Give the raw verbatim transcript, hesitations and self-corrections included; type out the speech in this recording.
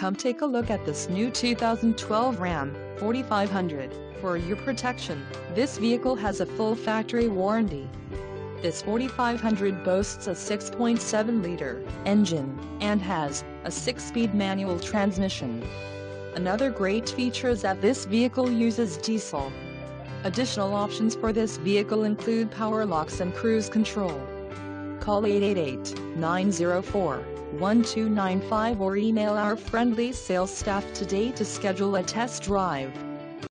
Come take a look at this new two thousand twelve Ram forty-five hundred. For your protection, this vehicle has a full factory warranty. This forty-five hundred boasts a six point seven liter engine and has a six-speed manual transmission. Another great feature is that this vehicle uses diesel. Additional options for this vehicle include power locks and cruise control. Call eight eight eight, nine zero four, one two nine five or email our friendly sales staff today to schedule a test drive.